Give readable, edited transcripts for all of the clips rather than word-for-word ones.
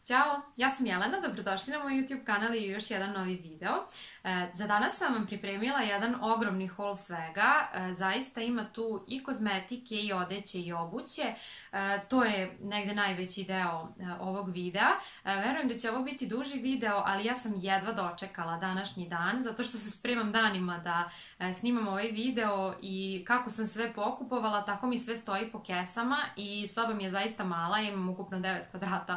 Ćao, ja sam Jelena, dobrodošli na moj YouTube kanal i još jedan novi video. Za danas sam vam pripremila jedan ogromni haul svega, zaista ima tu i kozmetike i odeće i obuće, to je negde najveći deo ovog videa. Verujem da će ovo biti duži video, ali ja sam jedva dočekala današnji dan, zato što se spremam danima da snimam ovaj video i kako sam sve pokupovala, tako mi sve stoji po kesama i soba mi je zaista mala, imam ukupno 9 kvadrata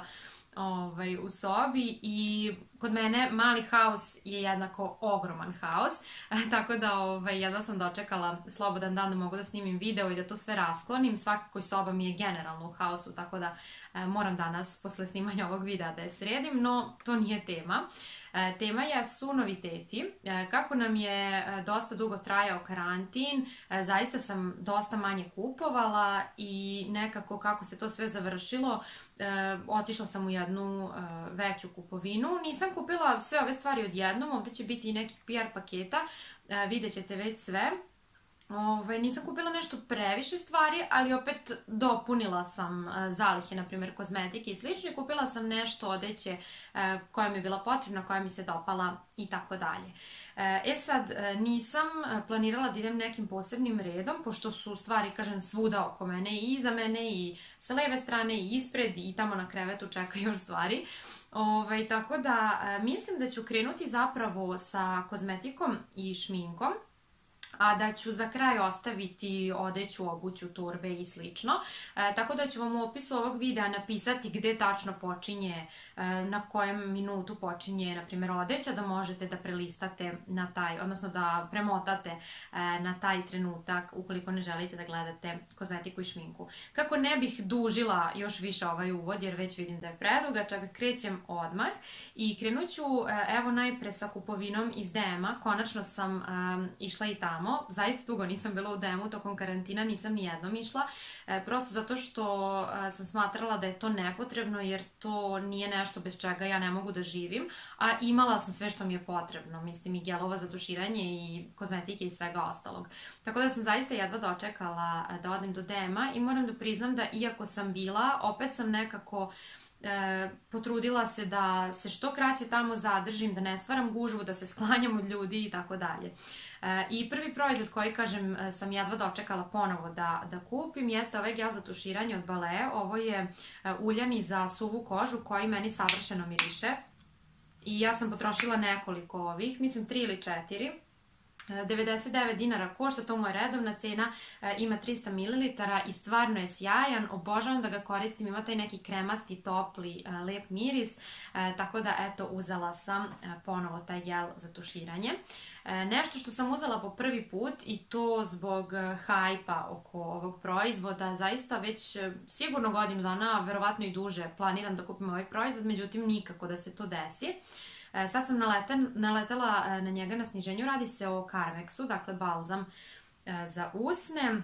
u sobi i kod mene mali haos je jednako ogroman haos, tako da jedva sam dočekala slobodan dan da mogu da snimim video i da to sve rasklonim. Svakako i soba mi je generalno u haosu, tako da moram danas posle snimanja ovog videa da je sredim, no to nije tema. Tema su noviteti. Kako nam je dosta dugo trajao karantin, zaista sam dosta manje kupovala i nekako kako se to sve završilo, otišla sam u jednu veću kupovinu. Nisam kupila sve ove stvari odjednom, ovdje će biti i nekih PR paketa, vidjet ćete već sve. Nisam kupila nešto previše stvari, ali opet dopunila sam zalihe, na primjer kozmetike i slično, i kupila sam nešto odeće koja mi je bila potrebna, koja mi se dopala i tako dalje. Sad, nisam planirala da idem nekim posebnim redom, pošto su stvari, kažem, svuda oko mene i iza mene i sa leve strane i ispred i tamo na krevetu čekaju stvari. Tako da mislim da ću krenuti zapravo sa kozmetikom i šminkom, a da ću za kraj ostaviti odeću, obuću, torbe i slično. Tako da ću vam u opisu ovog videa napisati gde tačno počinje, na kojem minutu počinje, na primjer, odeća, da možete da prelistate na taj, odnosno da premotate na taj trenutak ukoliko ne želite da gledate kozmetiku i šminku. Kako ne bih dužila još više ovaj uvod, jer već vidim da je predugačak, krećem odmah i krenut ću evo najpre sa kupovinom iz DM-a. Konačno sam išla i tamo. Zaista dugo nisam bila u DM-u, tokom karantina nisam ni jednom išla, prosto zato što sam smatrala da je to nepotrebno, jer to nije nešto bez čega ja ne mogu da živim, a imala sam sve što mi je potrebno, mislim i gelova za tuširanje i kozmetike i svega ostalog. Tako da sam zaista jedva dočekala da odem do DM-a i moram da priznam da iako sam bila, opet sam nekako potrudila se da se što kraće tamo zadržim, da ne stvaram gužvu, da se sklanjam od ljudi i tako dalje. I prvi proizvod koji, kažem, sam jedva dočekala ponovo da kupim jeste ovaj gel za tuširanje od Balea. Ovo je uljani za suvu kožu koji meni savršeno miriše i ja sam potrošila nekoliko ovih, mislim 3 ili 4. 99 dinara košta, to mu je redovna cena, ima 300 ml i stvarno je sjajan, obožavam da ga koristim, ima taj neki kremasti, topli, lep miris, tako da eto uzela sam ponovo taj gel za tuširanje. Nešto što sam uzela po prvi put i to zbog hajpa oko ovog proizvoda, zaista već sigurno godinu dana, verovatno i duže, planiram da kupim ovaj proizvod, međutim nikako da se to desi. Sad sam naletela na njega na sniženju, radi se o Carmexu, dakle balzam za usne,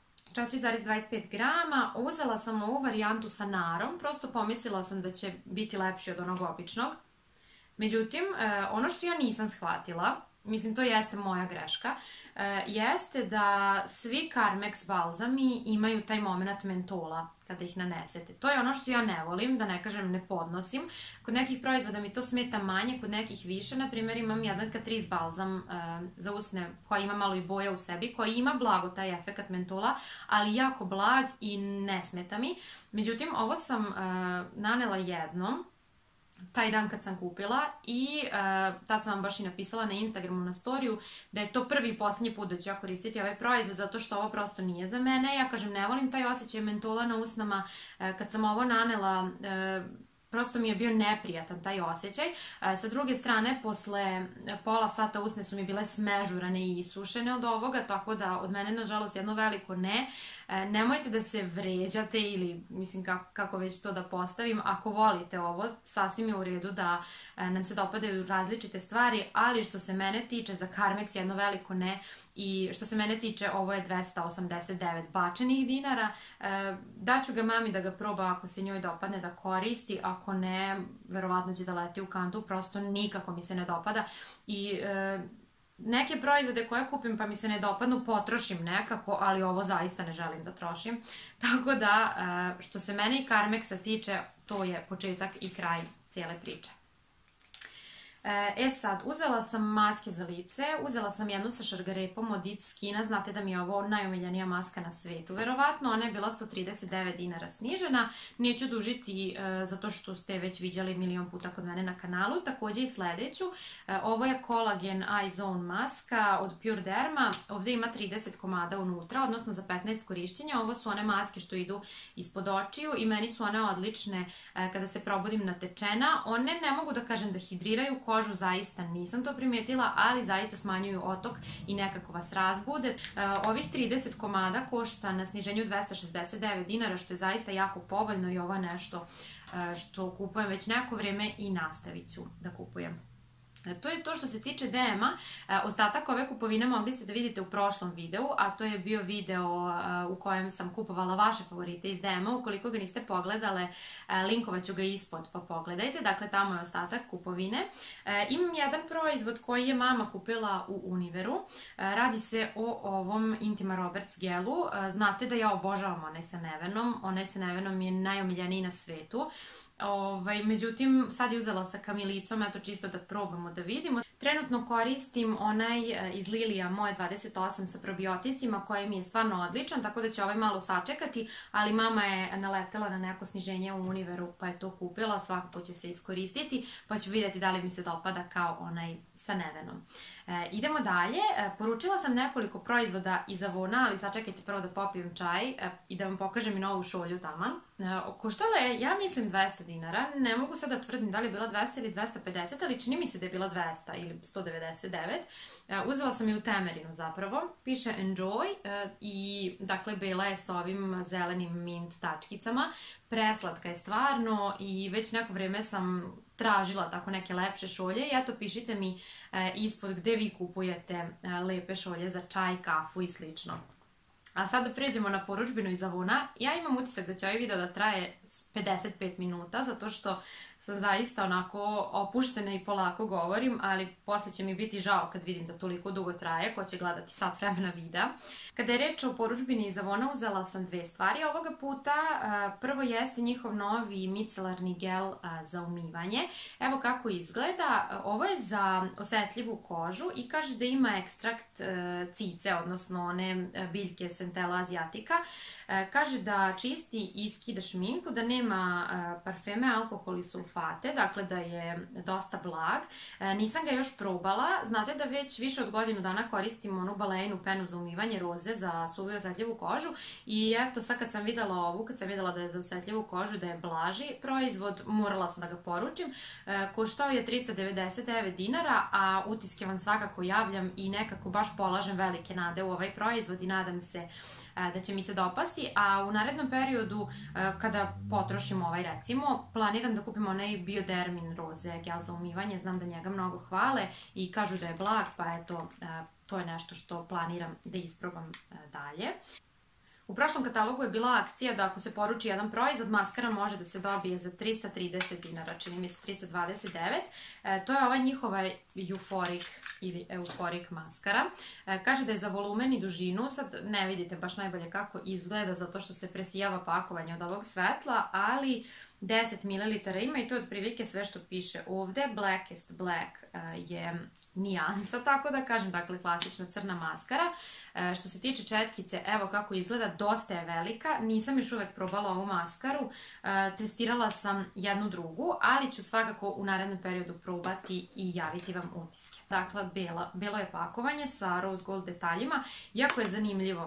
4,25 grama, uzela sam ovu varijantu sa narom, prosto pomislila sam da će biti lepši od onog običnog. Međutim, ono što ja nisam shvatila, mislim to jeste moja greška, jeste da svi Carmex balzami imaju taj moment mentola kada ih nanesete. To je ono što ja ne volim, da ne kažem ne podnosim. Kod nekih proizvoda mi to smeta manje, kod nekih više. Na primjer imam jedan Catrice balzam za usne koji ima malo i boja u sebi, koji ima blago taj efekt mentola, ali jako blag i ne smeta mi. Međutim, ovo sam nanela jednom, taj dan kad sam kupila i tad sam vam baš i napisala na Instagramu na storiju da je to prvi i posljednji put da ću ja koristiti ovaj proizvod zato što ovo prosto nije za mene. Ja kažem, ne volim taj osjećaj mentola na usnama, kad sam ovo nanela prosto mi je bio neprijatan taj osjećaj. Sa druge strane, posle pola sata usne su mi bile smežurane i isušene od ovoga, tako da od mene, nažalost, jedno veliko ne. Nemojte da se vređate ili, mislim, kako već to da postavim. Ako volite ovo, sasvim je u redu da nam se dopadaju različite stvari, ali što se mene tiče, za Carmex jedno veliko ne. I što se mene tiče, ovo je 289 bačenih dinara. Daću ga mami da ga proba ako se njoj dopadne da koristi, ako ne, verovatno će da leti u kantu, prosto nikako mi se ne dopada i neke proizvode koje kupim pa mi se ne dopadnu, potrošim nekako, ali ovo zaista ne želim da trošim. Tako da, što se mene i Carmexa tiče, to je početak i kraj cijele priče. Sad, uzela sam maske za lice, uzela sam jednu sa šargarepom od It's Skina, znate da mi je ovo najomiljenija maska na svetu, verovatno, ona je bila 139 dinara snižena, neću dužiti zato što ste već viđali milion puta kod mene na kanalu, također i sledeću, ovo je Collagen Eye Zone maska od Pure Derma, ovdje ima 30 komada unutra, odnosno za 15 korišćenja, ovo su one maske što idu ispod očiju i meni su one odlične kada se probudim natečena, one ne mogu da kažem da hidriraju kožu, zaista nisam to primijetila, ali zaista smanjuju otok i nekako vas razbude. Ovih 30 komada košta na sniženju 269 dinara, što je zaista jako povoljno i ovo je nešto što kupujem već neko vrijeme i nastavit ću da kupujem. To je to što se tiče DM-a. Ostatak ove kupovine mogli ste da vidite u prošlom videu, a to je bio video u kojem sam kupovala vaše favorite iz DM-a. Ukoliko ga niste pogledale, linkovat ću ga ispod pa pogledajte. Dakle, tamo je ostatak kupovine. Imam jedan proizvod koji je mama kupila u Univeru. Radi se o ovom Intima Roberts gelu. Znate da ja obožavam onaj sa Nevenom. Onaj sa Nevenom je najomiljeniji na svetu. Međutim, sad je uzela sa kamilicom, eto čisto da probamo da vidimo. Trenutno koristim onaj iz Lilija Moje 28 sa probioticima koji mi je stvarno odličan, tako da će ovaj malo sačekati, ali mama je naletela na neko sniženje u Univeru pa je to kupila, svakako će se iskoristiti pa ću vidjeti da li mi se dopada kao onaj sa Nevenom. Idemo dalje, poručila sam nekoliko proizvoda iz Avona, ali sačekajte prvo da popijem čaj i da vam pokažem i novu šolju taman. Koštala je, ja mislim, 200 dinara, ne mogu sad da tvrdim da li je bila 200 ili 250, ali čini mi se da je bila 200 ili 199. Uzela sam je u temerinu zapravo, piše Enjoy i dakle bela je sa ovim zelenim mint tačkicama, preslatka je stvarno i već neko vrijeme sam tražila tako neke lepše šolje i eto pišite mi ispod gde vi kupujete lepe šolje za čaj, kafu i slično. A sad da pređemo na poručbinu iz Avona. Ja imam utisak da će ovaj video da traje 55 minuta, zato što sam zaista onako opuštena i polako govorim, ali posle će mi biti žao kad vidim da toliko dugo traje, ko će gledati sat vremena videa. Kada je reč o poručbini iz Avona, uzela sam dve stvari ovoga puta. Prvo jeste njihov novi micelarni gel za umivanje. Evo kako izgleda. Ovo je za osetljivu kožu i kaže da ima ekstrakt cice, odnosno one biljke Centella asiatica. Kaže da čisti i skida šminku, da nema parfeme, alkohol i sulfate, dakle da je dosta blag. Nisam ga još probala, znate da već više od godinu dana koristim onu balejnu penu za umivanje roze za suvu i osetljivu kožu i eto sad kad sam videla ovu, kad sam videla da je za osetljivu kožu, da je blaži proizvod, morala sam da ga poručim. Koštao je 399 dinara, a utiske vam svakako javljam i nekako baš polažem velike nade u ovaj proizvod i nadam se da će mi se dopasti, a u narednom periodu kada potrošim ovaj recimo, planiram da kupim onaj Biodermin roze gel za umivanje, znam da njega mnogo hvale i kažu da je blag, pa eto, to je nešto što planiram da isprobam dalje. U prošlom katalogu je bila akcija da ako se poruči jedan proizvod, maskara može da se dobije za 330 dinara, čini mi se 329. To je ova njihova Euphoric ili Euphoric maskara. Kaže da je za volumen i dužinu, sad ne vidite baš najbolje kako izgleda zato što se presijava pakovanje od ovog svetla, ali 10 ml ima i to je otprilike sve što piše ovde. Blackest Black je nijansa, tako da kažem, dakle klasična crna maskara. Što se tiče četkice, evo kako izgleda, dosta je velika, nisam još uvek probala ovu maskaru, testirala sam jednu drugu, ali ću svakako u narednom periodu probati i javiti vam utiske. Dakle, belo je pakovanje sa rose gold detaljima, jako je zanimljivo.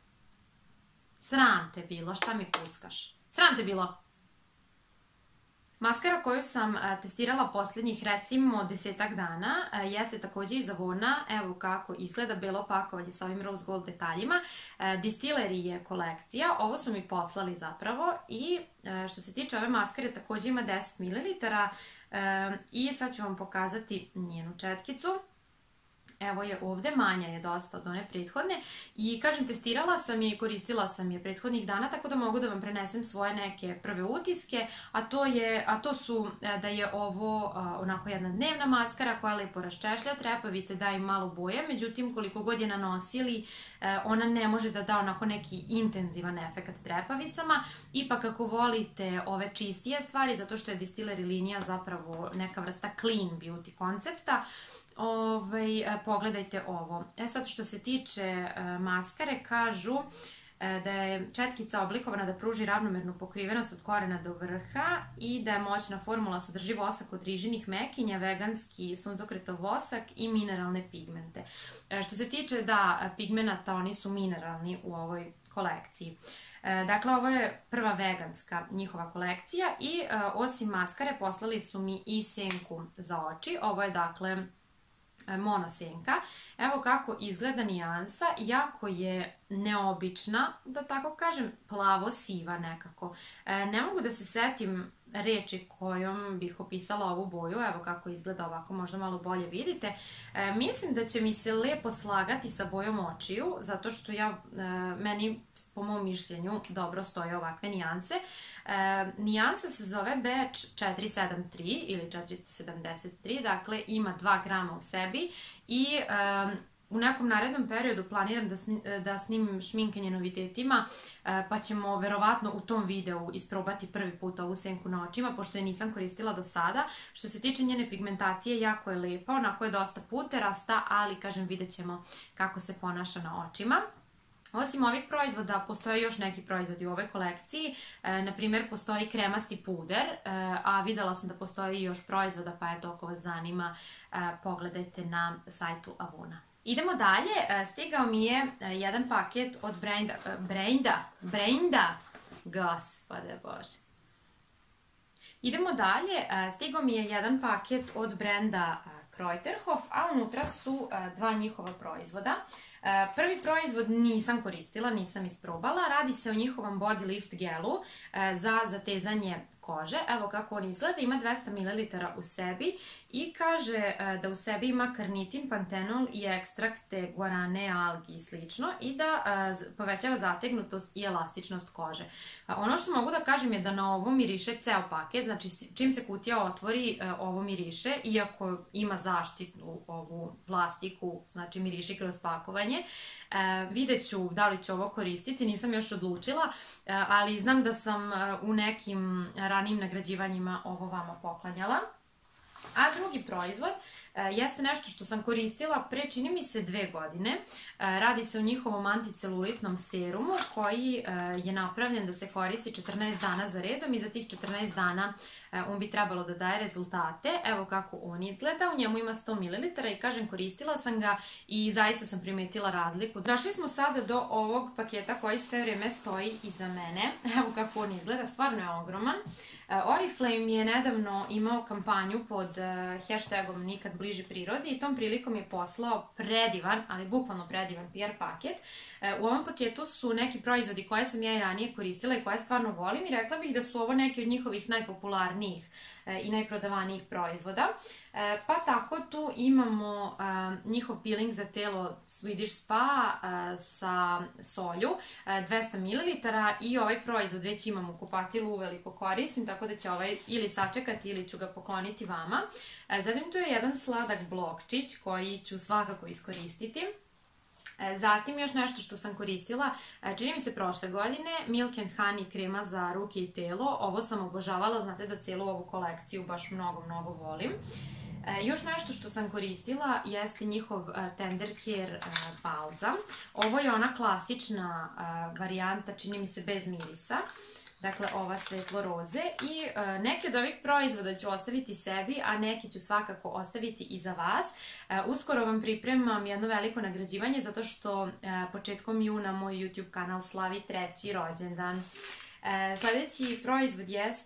Sram te bilo, šta mi puckaš? Sram te bilo! Maskara koju sam testirala posljednjih recimo 10-ak dana jeste također iz Avona, evo kako izgleda, belo pakovanje sa ovim rose gold detaljima. Distilleri je kolekcija, ovo su mi poslali zapravo i što se tiče ove maskare također ima 10 ml i sad ću vam pokazati njenu četkicu. Evo je ovde, manja je dosta od one prethodne i kažem, testirala sam je i koristila sam je prethodnih dana, tako da mogu da vam prenesem svoje neke prve utiske, a to su da je ovo onako jedna dnevna maskara koja lepo raščešlja trepavice, daje im malo boje, međutim koliko god je nanosili, ona ne može da da onako neki intenzivan efekt trepavicama. Ipak ako volite ove čistije stvari, zato što je Distillery linija zapravo neka vrsta clean beauty koncepta, pogledajte ovo. Sad što se tiče maskare, kažu da je četkica oblikovana da pruži ravnomernu pokrivenost od korena do vrha i da je moćna formula, sadrži vosak od rižinih mekinja, veganski suncokretov vosak i mineralne pigmente. Što se tiče pigmenata, oni su mineralni u ovoj kolekciji. Dakle, ovo je prva veganska njihova kolekcija i osim maskare poslali su mi i senku za oči. Ovo je dakle monosenka. Evo kako izgleda nijansa, jako je neobična, da tako kažem, plavo-siva nekako. Ne mogu da se setim reči kojom bih opisala ovu boju, evo kako izgleda ovako, možda malo bolje vidite. Mislim da će mi se lepo slagati sa bojom očiju, zato što meni, po mom mišljenju, dobro stoje ovakve nijanse. Nijansa se zove Batch 473 ili 473, dakle ima 2 grama u sebi i u nekom narednom periodu planiram da snimim šminkanje novitetima, pa ćemo verovatno u tom videu isprobati prvi put ovu senku na očima, pošto je nisam koristila do sada. Što se tiče njene pigmentacije, jako je lepa, onako je dosta puterasta, ali kažem, vidjet ćemo kako se ponaša na očima. Osim ovih proizvoda, postoje još neki proizvodi u ovoj kolekciji. Na primjer, postoji kremasti puder, a videla sam da postoji još proizvoda, pa eto, ako vas zanima, pogledajte na sajtu Avuna. Idemo dalje, stigao mi je jedan paket od Brenda, gospode Bože. Idemo dalje, stigao mi je jedan paket od brenda Kreuterhof, a unutra su 2 njihova proizvoda. Prvi proizvod nisam koristila, nisam isprobala, radi se o njihovom Body Lift gelu za zatezanje kože. Evo kako on izgleda, ima 200 ml u sebi i kaže da u sebi ima karnitin, pantenol i ekstrakte guarane, algi i slično i da povećava zategnutost i elastičnost kože. Ono što mogu da kažem je da na ovo miriše ceo paket, znači čim se kutija otvori ovo miriše, iako ima zaštitnu ovu plastiku, znači miriši kroz pakovanje. Vidjet ću da li ću ovo koristiti, nisam još odlučila, ali znam da sam u nekim ranijim nagrađivanjima ovo vama poklanjala. A drugi proizvod jeste nešto što sam koristila pre, čini mi se, 2 godine. Radi se o njihovom anticelulitnom serumu koji je napravljen da se koristi 14 dana za redom i za tih 14 dana on bi trebalo da daje rezultate. Evo kako on izgleda, u njemu ima 100 ml i kažem, koristila sam ga i zaista sam primetila razliku. Došli smo sada do ovog paketa koji sve vrijeme stoji iza mene. Evo kako on izgleda, stvarno je ogroman. Oriflame je nedavno imao kampanju pod hashtagom Nikad bliži prirodi i tom prilikom je poslao predivan, ali bukvalno predivan PR paket. U ovom paketu su neki proizvodi koje sam ja i ranije koristila i koje stvarno volim i rekla bih da su ovo neki od njihovih najpopularnijih i najprodavanijih proizvoda. Pa tako tu imamo njihov peeling za telo Swedish Spa sa solju, 200 ml i ovaj proizvod već imam u kupatilu, uveliko koristim, tako da će ovaj ili sačekati ili ću ga pokloniti vama. Zatim tu je jedan sladak blokčić koji ću svakako iskoristiti. Zatim još nešto što sam koristila, čini mi se prošle godine, Milk and Honey krema za ruke i telo. Ovo sam obožavala, znate da cijelu ovu kolekciju baš mnogo volim. Još nešto što sam koristila jeste njihov Tender Care balzam. Ovo je ona klasična varijanta, čini mi se bez mirisa. Dakle, ova svetlo roze i neke od ovih proizvoda ću ostaviti sebi, a neke ću svakako ostaviti i za vas. Uskoro vam pripremam jedno veliko nagrađivanje zato što početkom juna moj YouTube kanal slavi 3. rođendan. Sljedeći proizvod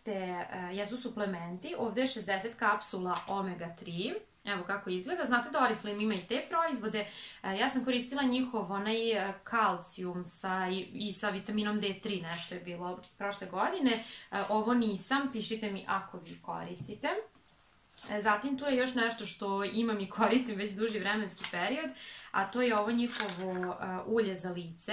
jesu suplementi. Ovdje je 60 kapsula omega 3. Evo kako izgleda. Znate da Oriflame ima i te proizvode. Ja sam koristila njihov onaj kalcijum i sa vitaminom D3, nešto je bilo prošle godine. Ovo nisam, pišite mi ako vi koristite. Zatim tu je još nešto što imam i koristim već duži vremenski period, a to je ovo njihovo ulje za lice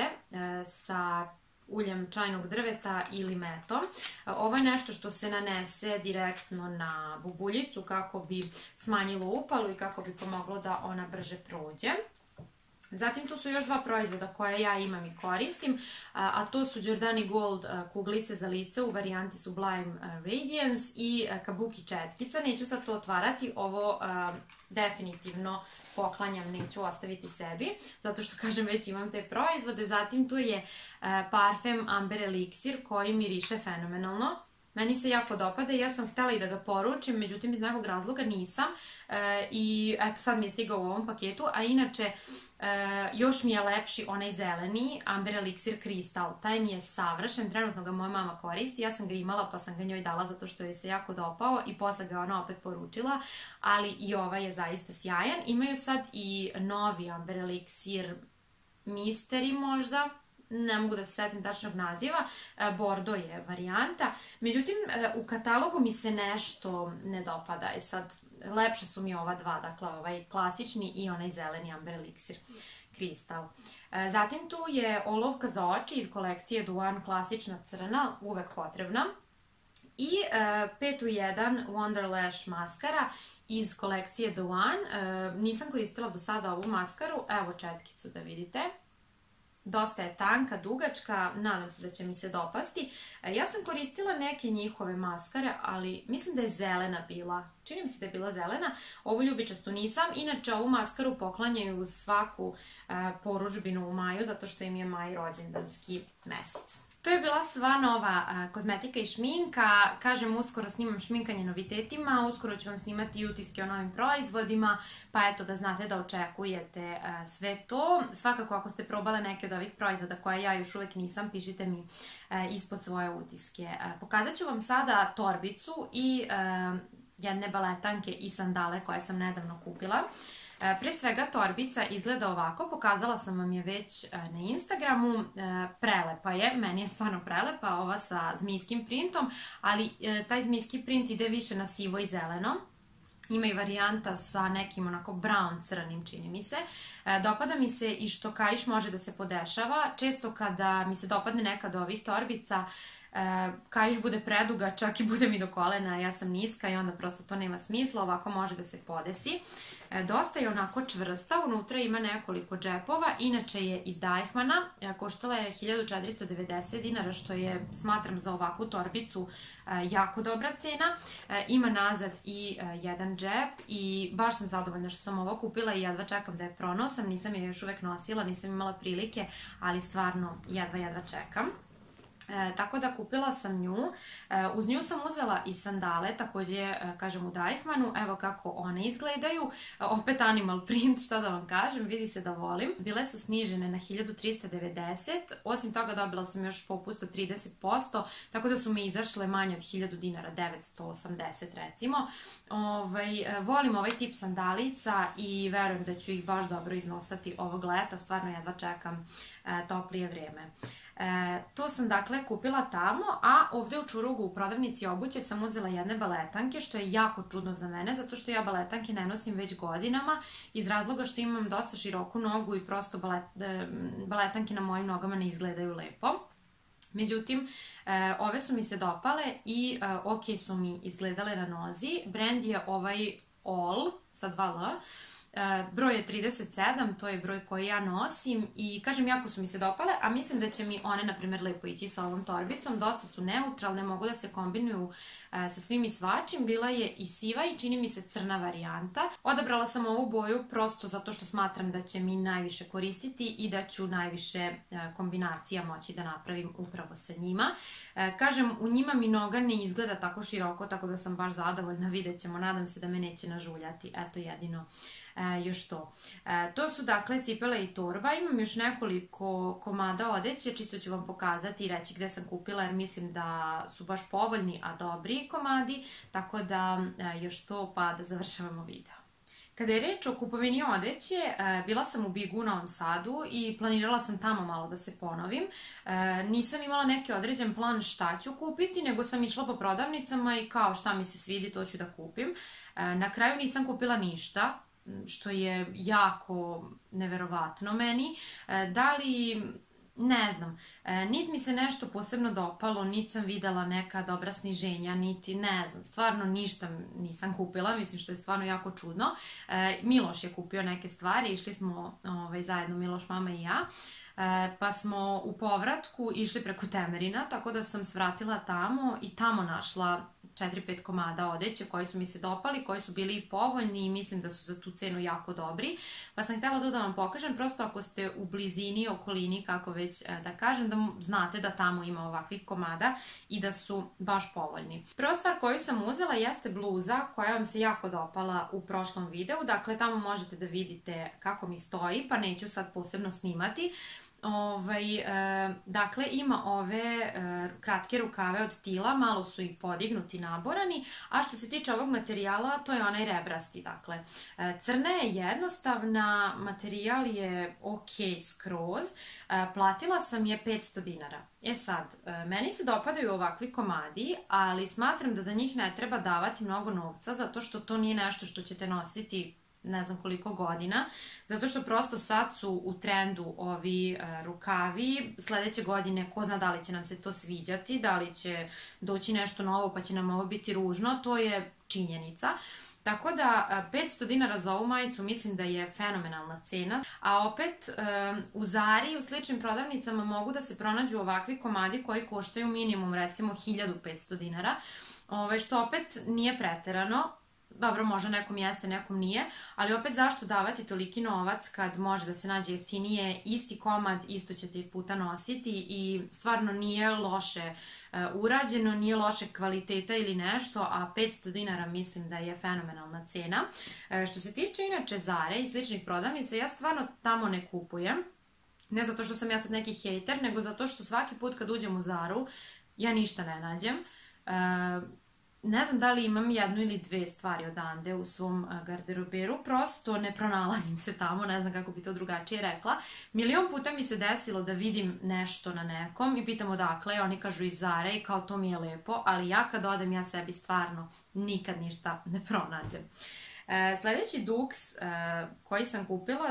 sa uljem čajnog drveta ili metom. Ovo je nešto što se nanese direktno na bubuljicu kako bi smanjilo upalu i kako bi pomoglo da ona brže prođe. Zatim tu su još dva proizvoda koje ja imam i koristim, a to su Giordani Gold kuglice za lice u varijanti Sublime Radiance i Kabuki četkica. Neću sad to otvarati, ovo definitivno poklanjam, neću ostaviti sebi, zato što kažem već imam te proizvode. Zatim tu je parfem Amber Elixir koji miriše fenomenalno. Meni se jako dopada i ja sam htjela i da ga poručim, međutim iz nekog razloga nisam i eto sad mi je stigao u ovom paketu, a inače još mi je lepši onaj zeleni Amber Elixir Crystal, taj mi je savršen, trenutno ga moja mama koristi, ja sam ga imala pa sam ga njoj dala zato što joj se jako dopao i posle ga ona opet poručila, ali i ovaj je zaista sjajan. Imaju sad i novi Amber Elixir Mystery možda, ne mogu da se setim tačnog naziva, Bordo je varijanta, međutim u katalogu mi se nešto ne dopada, sad lepše su mi ova dva, dakle ovaj klasični i onaj zeleni Amber Elixir Crystal. Zatim tu je olovka za oči iz kolekcije Duan klasična crna, uvek potrebna, i 5 u 1 Wonder Lash maskara iz kolekcije Duan. Nisam koristila do sada ovu maskaru, evo četkicu da vidite. Dosta je tanka, dugačka, nadam se da će mi se dopasti. Ja sam koristila neke njihove maskare, ali mislim da je zelena bila. Čini mi se da je bila zelena. Ovu ljubičastu nisam. Inače, ovu maskaru poklanjaju uz svaku poručbinu u maju, zato što im je maj rođendanski mesec. To je bila sva nova kozmetika i šminka. Kažem, uskoro snimam šminkanje novitetima, uskoro ću vam snimati i utiske o novim proizvodima, pa eto da znate da očekujete sve to. Svakako ako ste probale neke od ovih proizvoda koje ja još uvek nisam, pišite mi ispod svoje utiske. Pokazat ću vam sada torbicu i jedne baletanke i sandale koje sam nedavno kupila. Pre svega torbica izgleda ovako, pokazala sam vam je već na Instagramu, prelepa je, meni je stvarno prelepa, ova sa zmijskim printom, ali taj zmijski print ide više na sivo i zeleno. Ima i varijanta sa nekim onako brown crnim, čini mi se. Dopada mi se i što kaiš može da se podešava. Često kada mi se dopadne neka od ovih torbica, kaiš bude predugačak i bude mi do kolena, ja sam niska i onda prosto to nema smisla, ovako može da se podesi. Dosta je onako čvrsta, unutra ima nekoliko džepova, inače je iz Deichmanna, koštala je 1490 dinara, što je, smatram, za ovakvu torbicu jako dobra cena. Ima nazad i jedan džep i baš sam zadovoljna što sam ovo kupila i jedva čekam da je pronosam, nisam je još uvek nosila, nisam imala prilike, ali stvarno jedva čekam. Tako da kupila sam nju, uz nju sam uzela i sandale, takođe kažem u Deichmannu, evo kako one izgledaju, opet animal print, šta da vam kažem, vidi se da volim. Bile su snižene na 1390, osim toga dobila sam još popust od 30%, tako da su mi izašle manje od 1000 dinara, 980 recimo. Volim ovaj tip sandalica i verujem da ću ih baš dobro iznosati ovog leta, stvarno jedva čekam toplije vreme. To sam dakle kupila tamo, a ovde u Čurugu u prodavnici obuće sam uzela jedne baletanke, što je jako čudno za mene, zato što ja baletanke ne nosim već godinama, iz razloga što imam dosta široku nogu i prosto baletanke na mojim nogama ne izgledaju lepo. Međutim, ove su mi se dopale i ok su mi izgledale na nozi. Brand je ovaj All sa 2L. Broj je 37, to je broj koji ja nosim i kažem jako su mi se dopale, a mislim da će mi one na primjer lepo ići sa ovom torbicom, dosta su neutralne, mogu da se kombinuju sa svim i svačim. Bila je i siva i čini mi se crna varijanta. Odabrala sam ovu boju prosto zato što smatram da će mi najviše koristiti i da ću najviše kombinacija moći da napravim upravo sa njima. Kažem, u njima mi noga ne izgleda tako široko, tako da sam baš zadovoljna, vidjet ćemo, nadam se da me neće nažuljati, eto jedino još to. To su dakle cipele i torba, imam još nekoliko komada odeće, čisto ću vam pokazati i reći gde sam kupila jer mislim da su baš povoljni, a dobri komadi, tako da još to pa da završavamo video. Kada je reč o kupovini odeće, bila sam u Bigu u Novom Sadu i planirala sam tamo malo da se ponovim. Nisam imala neki određen plan šta ću kupiti, nego sam išla po prodavnicama i kao šta mi se svidi, to ću da kupim. Na kraju nisam kupila ništa, što je jako neverovatno meni. Da li... Ne znam, niti mi se nešto posebno dopalo, niti sam videla neka dobra sniženja, niti ne znam, stvarno ništa nisam kupila, mislim što je stvarno jako čudno. Miloš je kupio neke stvari, išli smo zajedno Miloš, mama i ja, pa smo u povratku išli preko Temerina, tako da sam svratila tamo i tamo našla 4-5 komada odeće koji su mi se dopali, koji su bili povoljni i mislim da su za tu cenu jako dobri. Pa sam htjela to da vam pokažem, prosto ako ste u blizini, okolini, kako već da kažem, da znate da tamo ima ovakvih komada i da su baš povoljni. Prva stvar koju sam uzela jeste bluza koja vam se jako dopala u prošlom videu. Dakle, tamo možete da vidite kako mi stoji, pa neću sad posebno snimati. Dakle, ima ove kratke rukave od tila, malo su i podignuti, naborani, a što se tiče ovog materijala, to je onaj rebrasti, dakle. Crna je jednostavna, materijal je ok skroz, platila sam je 500 dinara. E sad, meni se dopadaju ovakvi komadi, ali smatram da za njih ne treba davati mnogo novca, zato što to nije nešto što ćete nositi ne znam koliko godina, zato što prosto sad su u trendu ovi rukavi, sledeće godine ko zna da li će nam se to sviđati, da li će doći nešto novo pa će nam ovo biti ružno, to je činjenica. Tako da 500 dinara za ovu majicu mislim da je fenomenalna cena, a opet u Zari i u sličnim prodavnicama mogu da se pronađu ovakvi komadi koji koštaju minimum recimo 1500 dinara, što opet nije preterano. Dobro, možda nekom jeste, nekom nije, ali opet zašto davati toliki novac kad može da se nađe jeftinije, isti komad, isto ćete i puta nositi i stvarno nije loše urađeno, nije loše kvaliteta ili nešto, a 500 dinara mislim da je fenomenalna cena. Što se tiče inače Zare i sličnih prodavnica, ja stvarno tamo ne kupujem, ne zato što sam ja sad neki hejter, nego zato što svaki put kad uđem u Zaru, ja ništa ne nađem. Ne znam da li imam jednu ili dve stvari odande u svom garderoberu, prosto ne pronalazim se tamo, ne znam kako bi to drugačije rekla. Milion puta mi se desilo da vidim nešto na nekom i pitam odakle, oni kažu iz Zare i kao to mi je lepo, ali ja kad odem ja sebi stvarno nikad ništa ne pronađem. Sledeći duks koji sam kupila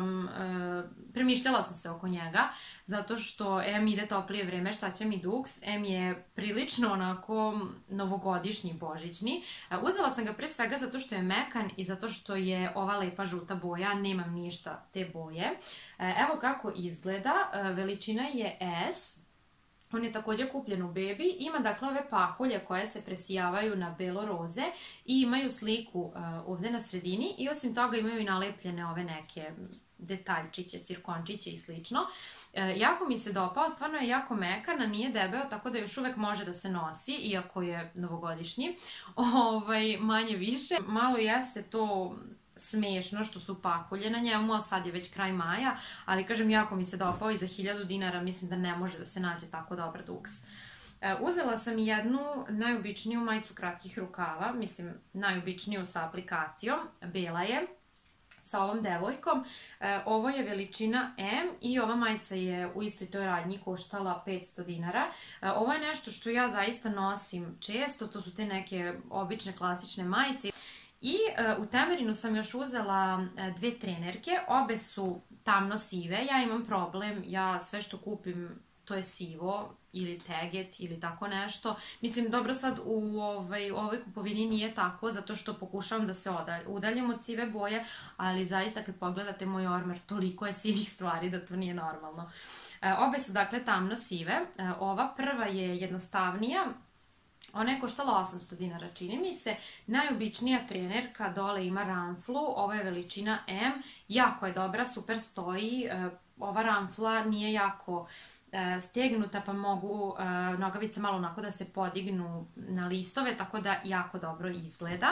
premišljala sam se oko njega, zato što ide toplije vreme, šta će mi duks, je prilično onako novogodišnji, božićni. Uzela sam ga pre svega zato što je mekan i zato što je ova lepa žuta boja, nemam ništa te boje. Evo kako izgleda, veličina je S. On je također kupljen u bebi, ima dakle ove pahulje koje se presijavaju na belo roze i imaju sliku ovde na sredini i osim toga imaju i nalepljene ove neke detaljčiće, cirkončiće i slično. Jako mi se dopao, stvarno je jako mekan, nije debeo, tako da još uvek može da se nosi, iako je novogodišnji, manje više. Malo jeste to smešno što su pahulje na njemu, a sad je već kraj maja, ali kažem jako mi se dopao i za 1000 dinara mislim da ne može da se nađe tako dobar duks. Uzela sam i jednu najobičniju majicu kratkih rukava, mislim najobičniju sa aplikacijom, bela je, sa ovom devojkom. Ovo je veličina M i ova majica je u istoj toj radnji koštala 500 dinara. Ovo je nešto što ja zaista nosim često, to su te neke obične klasične majice. I u Temerinu sam još uzela dve trenerke, obe su tamno sive, ja imam problem, ja sve što kupim to je sivo ili teget ili tako nešto. Mislim, dobro sad u ovoj kupovini nije tako, zato što pokušavam da se udaljim od sive boje, ali zaista kad pogledate moj ormar, toliko je sivih stvari da to nije normalno. Obe su dakle tamno sive, ova prva je jednostavnija, ona je koštala 800 dinara, čini mi se. Najobičnija trenerka, dole ima ramflu, ovo je veličina M, jako je dobra, super stoji, ova ramfla nije jako stegnuta pa mogu nogavice malo onako da se podignu na listove, tako da jako dobro izgleda.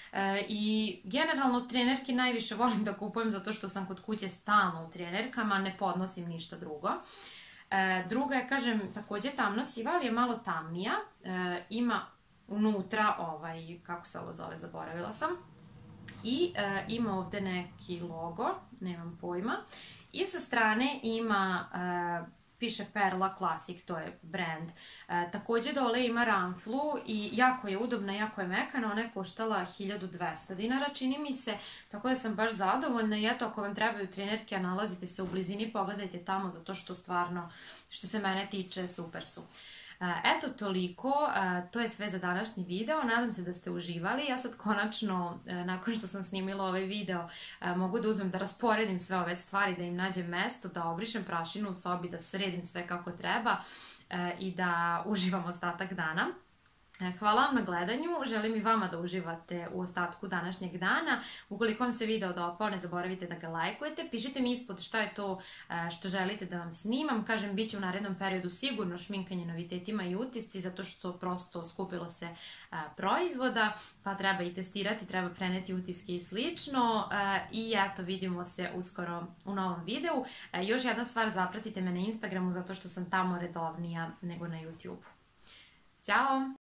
I generalno trenerke najviše volim da kupujem zato što sam kod kuće stalno u trenerkama, ne podnosim ništa drugo. Druga je, kažem, također tamno siva, ali je malo tamnija. Ima unutra, kako se ovo zove, zaboravila sam. I ima ovde neki logo, nemam pojma. I sa strane ima, piše Perla Classic, to je brand. Takođe dole ima ramflu i jako je udobna, jako je mekana, ona je koštala 1200 dinara, čini mi se, tako da sam baš zadovoljna i eto, ako vam trebaju trenerke, a nalazite se u blizini, pogledajte tamo, zato što stvarno, što se mene tiče, super su. Eto toliko, to je sve za današnji video, nadam se da ste uživali. Ja sad konačno, nakon što sam snimila ovaj video, mogu da uzmem da rasporedim sve ove stvari, da im nađem mesto, da obrišem prašinu u sobi, da sredim sve kako treba i da uživam ostatak dana. Hvala vam na gledanju, želim i vama da uživate u ostatku današnjeg dana. Ukoliko vam se video dopao, ne zaboravite da ga lajkujete, pišite mi ispod šta je to što želite da vam snimam. Kažem, bit će u narednom periodu sigurno šminkanje novitetima i utisci, zato što prosto skupilo se proizvoda, pa treba i testirati, treba preneti utiske i slično. I eto, vidimo se uskoro u novom videu. Još jedna stvar, zapratite me na Instagramu, zato što sam tamo redovnija nego na YouTube. Ćao!